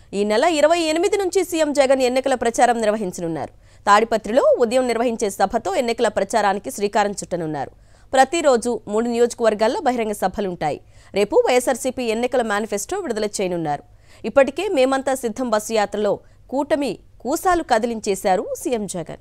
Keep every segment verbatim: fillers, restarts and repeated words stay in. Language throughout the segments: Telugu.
ఈ నెల ఇరవై ఎనిమిది నుంచి సీఎం జగన్ ఎన్నికల ప్రచారం నిర్వహించనున్నారు. తాడిపత్రిలో ఉదయం నిర్వహించే సభతో ఎన్నికల ప్రచారానికి శ్రీకారం చుట్టనున్నారు. ప్రతిరోజు మూడు నియోజకవర్గాల్లో బహిరంగ సభలుంటాయి. రేపు వైఎస్ఆర్సీపీ ఎన్నికల మేనిఫెస్టో విడుదల చేయనున్నారు. ఇప్పటికే మేమంతా సిద్ధం బస్సు యాత్రలో కూటమి కూసాలు కదిలించేశారు సీఎం జగన్.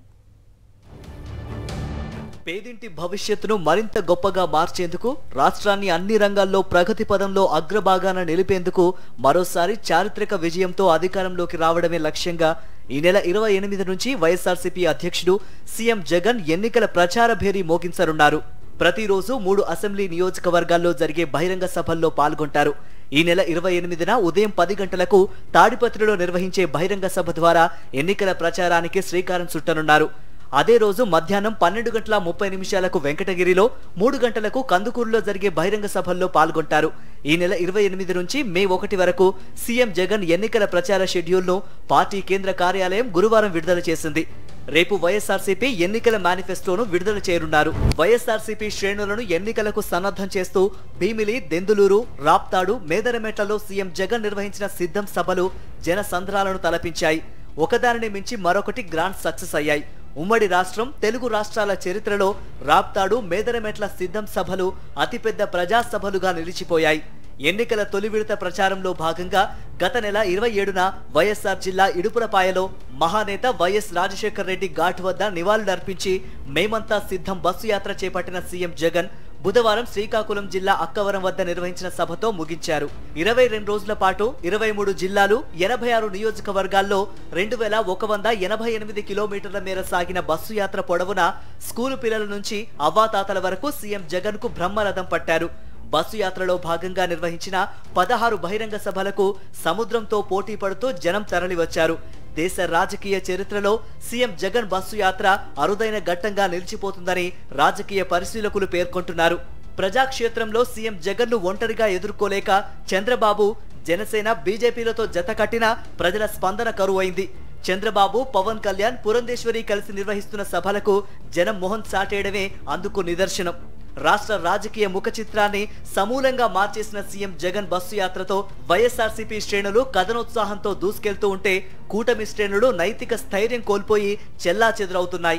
పేదింటి భవిష్యత్తును మరింత గొప్పగా మార్చేందుకు, రాష్ట్రాన్ని అన్ని రంగాల్లో ప్రగతి పదంలో అగ్రభాగాన నిలిపేందుకు మరోసారి చారిత్రక విజయంతో అధికారంలోకి రావడమే లక్ష్యంగా ఈ నెల ఇరవై ఎనిమిది నుంచి వైఎస్ఆర్సీపీ అధ్యక్షుడు సీఎం జగన్ ఎన్నికల ప్రచార భేరీ మోగించనున్నారు. ప్రతిరోజు మూడు అసెంబ్లీ నియోజకవర్గాల్లో జరిగే బహిరంగ సభల్లో పాల్గొంటారు. ఈ నెల ఇరవై ఎనిమిదిన ఉదయం పది గంటలకు తాడిపత్రిలో నిర్వహించే బహిరంగ సభ ద్వారా ఎన్నికల ప్రచారానికి శ్రీకారం చుట్టనున్నారు. అదే రోజు మధ్యాహ్నం పన్నెండు గంటల ముప్పై నిమిషాలకు వెంకటగిరిలో, మూడు గంటలకు కందుకూరులో జరిగే బహిరంగ సభల్లో పాల్గొంటారు. ఈ నెల ఇరవై ఎనిమిది నుంచి మే ఒకటి వరకు సీఎం జగన్ ఎన్నికల ప్రచార షెడ్యూల్ను పార్టీ కేంద్ర కార్యాలయం గురువారం విడుదల చేసింది. రేపు వైఎస్ఆర్సీపీ ఎన్నికల మేనిఫెస్టోను విడుదల చేయనున్నారు. వైఎస్ఆర్సీపీ శ్రేణులను ఎన్నికలకు సన్నద్ధం చేస్తూ భీమిలి, దెందులూరు, రాప్తాడు, మేదరమెట్లలో సీఎం జగన్ నిర్వహించిన సిద్ధం సభలు జన సంద్రాలను తలపించాయి. ఒకదానిని మించి మరొకటి గ్రాండ్ సక్సెస్ అయ్యాయి. ఉమ్మడి రాష్ట్రం, తెలుగు రాష్ట్రాల చరిత్రలో రాప్తాడు, మేదరమెట్ల సిద్ధం సభలు అతిపెద్ద ప్రజాసభలుగా నిలిచిపోయాయి. ఎన్నికల తొలి విడత ప్రచారంలో భాగంగా గత నెల ఇరవై ఏడున వైఎస్ఆర్ జిల్లా ఇడుపులపాయలో మహానేత వైఎస్ రాజశేఖర్ రెడ్డి ఘాట్ వద్ద నివాళులర్పించి మేమంతా సిద్ధం బస్సు యాత్ర చేపట్టిన సీఎం జగన్ బుధవారం శ్రీకాకుళం జిల్లా అక్కవరం వద్ద నిర్వహించిన సభతో ముగించారు. ఇరవై రెండు రోజుల పాటు ఇరవై మూడు జిల్లాలు, ఎనభై ఆరు నియోజకవర్గాల్లో రెండు వేల ఒక వంద ఎనభై ఎనిమిది కిలోమీటర్ల మేర సాగిన బస్సు యాత్ర పొడవున స్కూలు పిల్లల నుంచి అవ్వాతాతల వరకు సీఎం జగన్ కు బ్రహ్మరథం పట్టారు. బస్సు యాత్రలో భాగంగా నిర్వహించిన పదహారు బహిరంగ సభలకు సముద్రంతో పోటీ పడుతూ జనం తరలివచ్చారు. దేశ రాజకీయ చరిత్రలో సీఎం జగన్ బస్సు యాత్ర అరుదైన ఘట్టంగా నిలిచిపోతుందని రాజకీయ పరిశీలకులు పేర్కొంటున్నారు. ప్రజాక్షేత్రంలో సీఎం జగన్ ను ఒంటరిగా ఎదుర్కోలేక చంద్రబాబు, జనసేన, బీజేపీలతో జత కట్టినా ప్రజల స్పందన కరువైంది. చంద్రబాబు, పవన్ కళ్యాణ్, పురంధేశ్వరి కలిసి నిర్వహిస్తున్న సభలకు జనం మొహం చాటేయడమే అందుకు నిదర్శనం. రాష్ట్ర రాజకీయ ముఖ చిత్రాన్ని సమూలంగా మార్చేసిన సీఎం జగన్ బస్సు యాత్రతో వైఎస్ఆర్సీపీ శ్రేణులు కథనోత్సాహంతో దూసుకెళ్తూ ఉంటే కూటమి శ్రేణులు నైతిక స్థైర్యం కోల్పోయి చెల్లాచెదురవుతున్నాయి.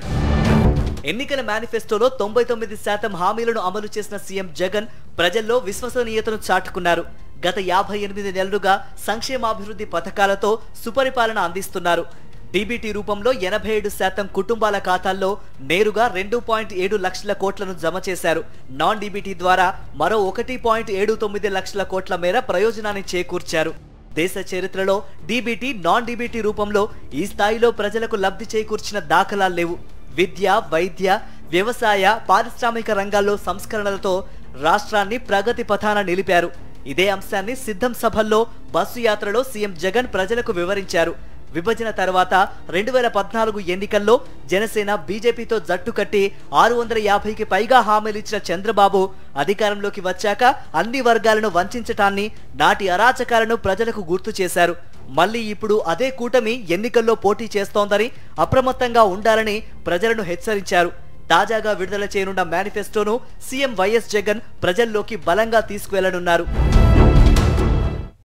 ఎన్నికల మేనిఫెస్టోలో తొంభై తొమ్మిది శాతం హామీలను అమలు చేసిన సీఎం జగన్ ప్రజల్లో విశ్వసనీయతను చాటుకున్నారు. గత యాభై ఎనిమిది నెలలుగా సంక్షేమాభివృద్ధి పథకాలతో సుపరిపాలన అందిస్తున్నారు. డీబీటీ రూపంలో ఎనభై ఏడు శాతం కుటుంబాల ఖాతాల్లో నేరుగా రెండు పాయింట్ ఏడు లక్షల కోట్లను జమ చేశారు. నాన్ డీబీటీ ద్వారా మరో ఒకటి పాయింట్ ఏడు తొమ్మిది లక్షల కోట్ల మేర ప్రయోజనాన్ని చేకూర్చారు. దేశ చరిత్రలో డీబీటీ, నాన్ డీబీటీ రూపంలో ఈ స్థాయిలో ప్రజలకు లబ్ధి చేకూర్చిన దాఖలాలు లేవు. విద్య, వైద్య, వ్యవసాయ, పారిశ్రామిక రంగాల్లో సంస్కరణలతో రాష్ట్రాన్ని ప్రగతి పథాన నిలిపారు. ఇదే అంశాన్ని సిద్ధం సభల్లో బస్సు యాత్రలో సీఎం జగన్ ప్రజలకు వివరించారు. విభజన తర్వాత రెండు వేల పద్నాలుగు ఎన్నికల్లో జనసేన, బీజేపీతో జట్టు కట్టి ఆరు వందల యాభైకి పైగా హామీలిచ్చిన చంద్రబాబు అధికారంలోకి వచ్చాక అన్ని వర్గాలను వంచటాన్ని, నాటి అరాచకాలను ప్రజలకు గుర్తు చేశారు. మళ్లీ ఇప్పుడు అదే కూటమి ఎన్నికల్లో పోటీ చేస్తోందని, అప్రమత్తంగా ఉండాలని ప్రజలను హెచ్చరించారు. తాజాగా విడుదల చేయనున్న మేనిఫెస్టోను సీఎం వైఎస్ జగన్ ప్రజల్లోకి బలంగా తీసుకువెళ్లనున్నారు.